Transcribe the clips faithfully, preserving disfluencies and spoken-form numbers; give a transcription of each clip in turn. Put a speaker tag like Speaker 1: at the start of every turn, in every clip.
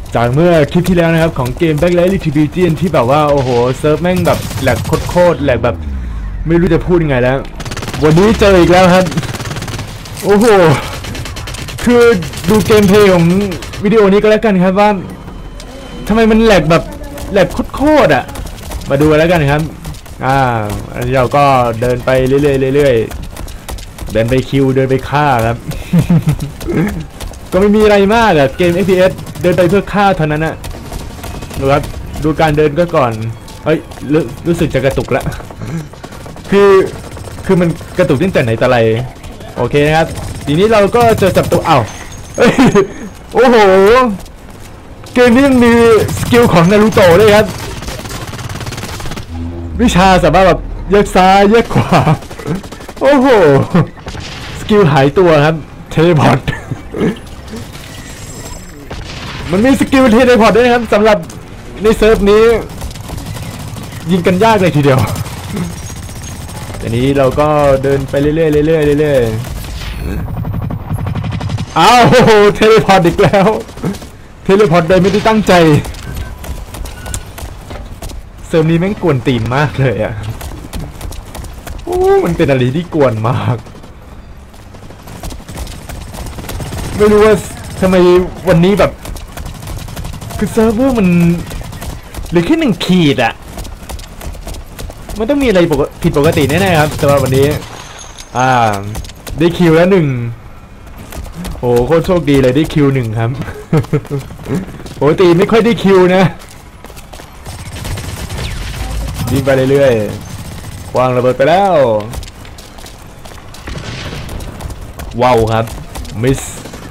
Speaker 1: จากเมื่อคลิปที่แล้วนะครับของเกม Backlight Retribution ที่แบบว่าโอ้โหเซิร์ฟแม่งแบบแหลกโคตรๆแหลกแบบไม่รู้จะพูดยังไงแล้ววันนี้เจออีกแล้วครับโอ้โหคือดูเกมเพลย์ของวิดีโอนี้ก็แล้วกันครับว่าทำไมมันแหลกแบบแหลกโคตรๆอ่ะมาดูแล้วกันครับอ่าอันนี้เราก็เดินไปเรื่อยๆเรื่อยๆเดินไปคิวเดินไปฆ่าครับ ก็ไม่มีอะไรมากอะเกม เอฟ พี เอส เดินไปเพื่อฆ่าเท่านั้นนะดูครับดูการเดินก็ก่อนเฮ้ยรรู้สึกจะกระตุกละ คือคือมันกระตุกตั้งแต่ไหนแต่ไรโอเคนะครับทีนี้เราก็จะจับตัวอ้าวเฮ้ยโอ้โหเกมนี้ยังมีสกิลของนารูโตะด้วยครับวิชาสามารถแบบแยกซ้ายแยกขวาโอ้โหสกิลหายตัวครับเทเลพอร์ตมันมีสกิลเทเลพอร์ตด้วยครับสำหรับในเซิร์ฟนี้ยิงกันยากเลยทีเดียวทีนี้เราก็เดินไปเรื่อยๆเรื่อยๆเรื่อยๆอ้าวเทเลพอร์ตอีกแล้วเทเลพอร์ตโดยไม่ได้ตั้งใจเซิร์ฟนี้แม่งกวนตีนมากเลยอ่ะโอ้มันเป็นอะไรที่กวนมากไม่รู้ว่าทำไมวันนี้แบบคือเซิร์ฟเวอร์มันเหลือแค่หนึ่งขีดอะมันต้องมีอะไรผิดปกติแน่ๆครับสำหรับวันนี้อ่าได้คิวแล้วหนึ่งโอ้โคตรโชคดีเลยได้คิวหนึ่งครับปกติไม่ค่อยได้คิวนะยิงไปเรื่อยๆวางระเบิดไปแล้วว้าวครับมิส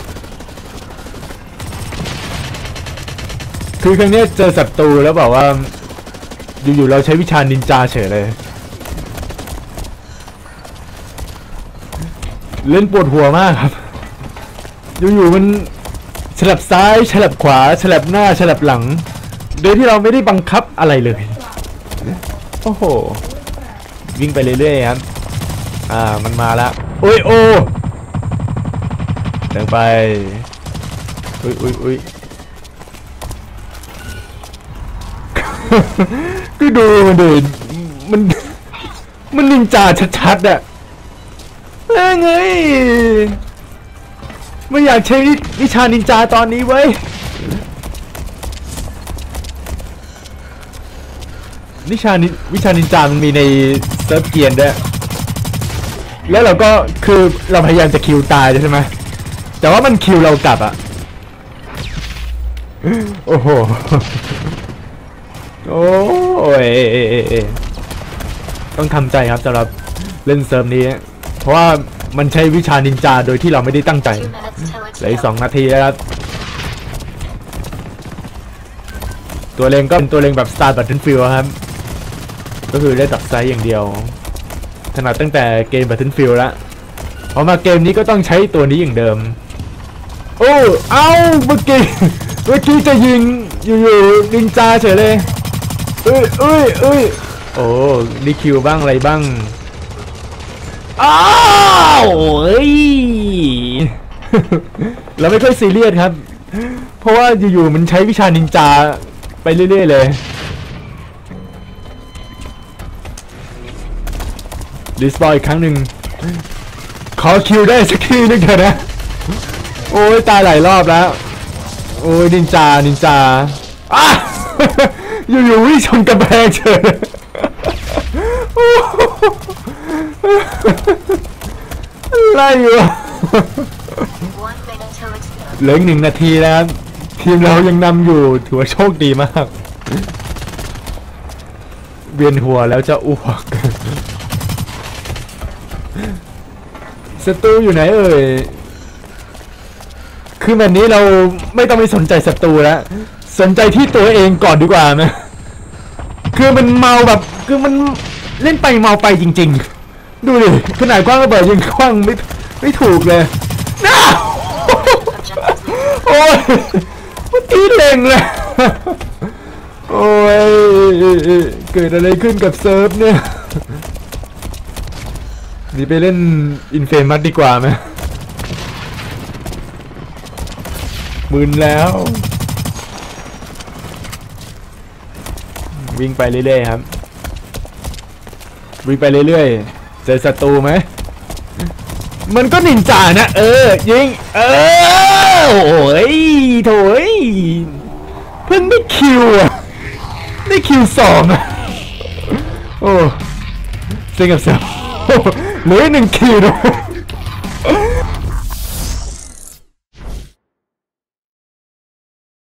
Speaker 1: คือครั้งนี้เจอศัตรูแล้วบอกว่าอยู่ๆเราใช้วิชานินจาเฉยเลยเล่นปวดหัวมากครับอยู่ๆมันฉลับซ้ายฉลับขวาฉลับหน้าฉลับหลังโดยที่เราไม่ได้บังคับอะไรเลยโอ้โหวิ่งไปเรื่อยๆครับอ่ามันมาแล้วโอ้ยโอ้เดินไปอุ้ยอุ้ยอุ้ยก็ดูมันดิมันมันนินจาชัดๆอะไงไม่อยากใช้วิชานินจาตอนนี้เว้ยวิชานิวิชานินจามันมีในเซิร์ฟเกียนด้วยแล้วเราก็คือเราพยายามจะคิวตายใช่ไหมแต่ว่ามันคิวเรากลับอะโอ้โหโอ้ยต้องทำใจครับสำหรับเล่นเซิร์ฟนี้เพราะว่ามันใช้วิชานินจาโดยที่เราไม่ได้ตั้งใจเหลืออีกสองนาทีแล้วครับตัวเลงก็เป็นตัวเลงแบบ Star Battlefield ครับก็คือได้ตัดไซส์อย่างเดียวถนัดตั้งแต่เกม Battlefield แล้วพอมาเกมนี้ก็ต้องใช้ตัวนี้อย่างเดิมโอ้เอ้าเมื่อกี้เมื่อกี้จะยิงอยู่ๆนินจาเฉยเลยเอ้ยเอ้ยเอ้ยโอ้ดีคิวบ้างอะไรบ้างอ้าวเฮ้ย เราไม่ค่อยซีเรียสครับเพราะว่าอยู่ๆมันใช้วิชานินจาไปเรื่อยๆเลยรีสปอยอีกครั้งหนึ่งขอคิวได้สักทีนึงเถอะนะโอ้ยตายหลายรอบแล้วโอ้ยนินจานินจาอ้าอยู่ๆวิ่งชนกระแพงเฉยอะไรอยู่เหลืออีกหนึ่งนาทีแล้วทีมเรายังนำอยู่ถือว่าโชคดีมากเวียนหัวแล้วจะอ้วกศัตรูอยู่ไหนเอ่ยคือแบบนี้เราไม่ต้องไปสนใจศัตรูแล้วสนใจที่ตัวเองก่อนดีกว่านะคือมันเมาแบบคือมันเล่นไปเมาไปจริงๆดูดิขนาดกว้างระเบิดยังกว้างไม่ไม่ถูกเลยน้าโอ้ยมันตีเล็งเลยโอ้ยเกิดอะไรขึ้นกับเซิร์ฟเนี่ยนี่ไปเล่นอินเฟมัสดีกว่าไหมมึนแล้ววิ่งไปเรื่อยๆครับวิ่งไปเรื่อยๆเจอศัตรูไหมมันก็นินจานะเออยิงเออโอ้ยโถยเพิ่งได้คิวอ่ะได้คิวสองอ่ะโอ้เซ็งกับเซลเหลือหนึ่งคิวด้วย